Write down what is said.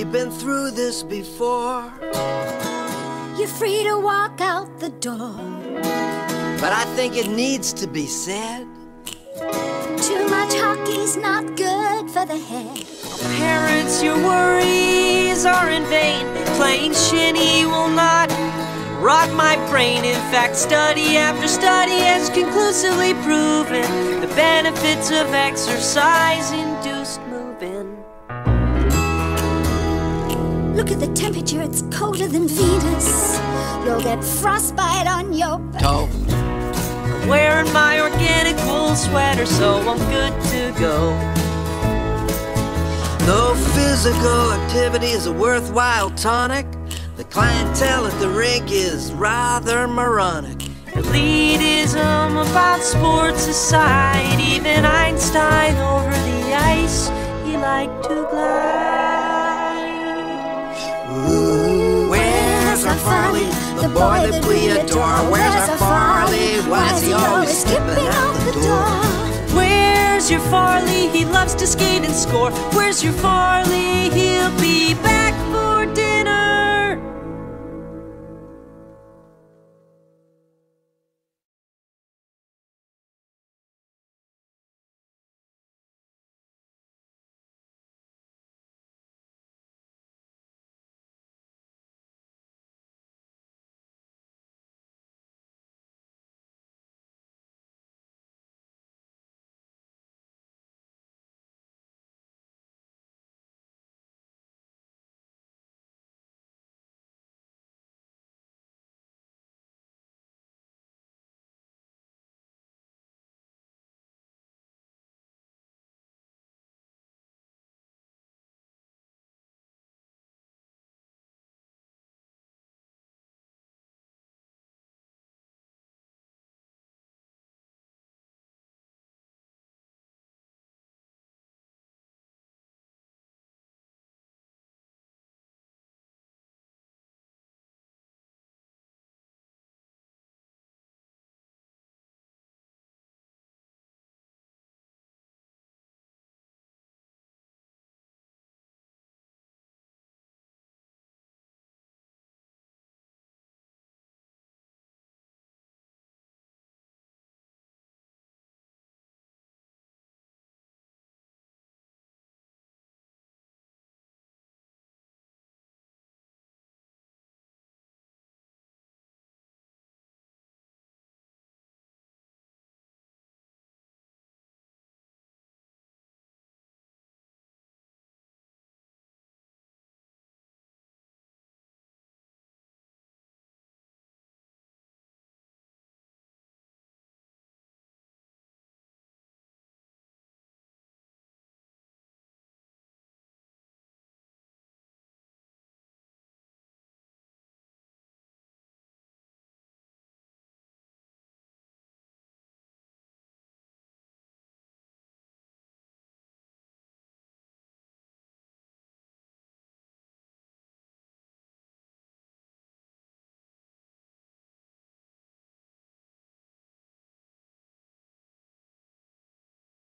We've been through this before. You're free to walk out the door, but I think it needs to be said. Too much hockey's not good for the head. Parents, your worries are in vain. Playing shinny will not rot my brain. In fact, study after study has conclusively proven the benefits of exercise-induced moving. Look at the temperature, it's colder than Venus. You'll get frostbite on your toe. I'm wearing my organic wool sweater, so I'm good to go. Though physical activity is a worthwhile tonic, the clientele at the rink is rather moronic. Elitism about sports aside, even Einstein over the ice, he liked to glide. Ooh, where's our Farley, the boy that we adore? Where's our Farley? Why is he always skipping out the door? Where's your Farley? He loves to skate and score. Where's your Farley? He'll be back for dinner.